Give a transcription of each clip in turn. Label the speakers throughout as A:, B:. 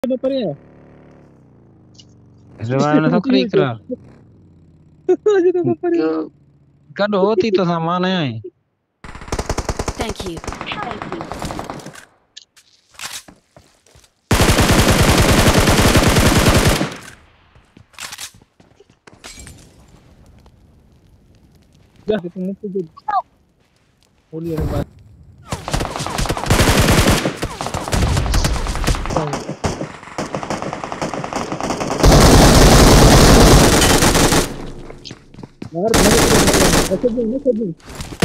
A: पर है
B: रवाना तो करी करा
A: आज तो पर है
B: कद होती तो सामान है
C: Thank you.
A: जा तुम मुझसे जो बोलिए ना बात यार ऐसे भी नहीं कर दूं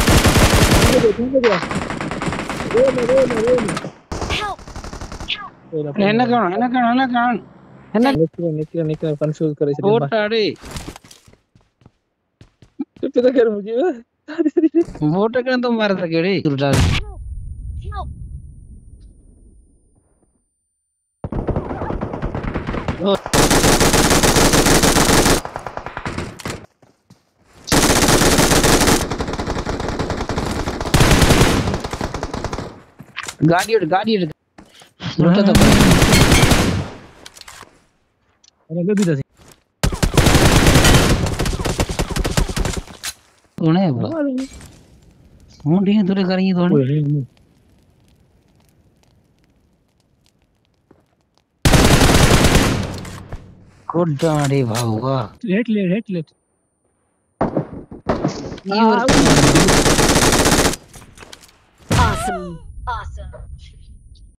A: निकल कंफ्यूज करे से
B: वोट आड़े
A: तो पता कर मुझे
B: वोट कर तो मार सकेड़े गाड़ी लुटा तो
A: अरे गदी दसी
B: कौन है बोला हूं डी थोड़े करेंगे थोड़े कोडाड़े भाऊगा
A: हेट
C: Awesome.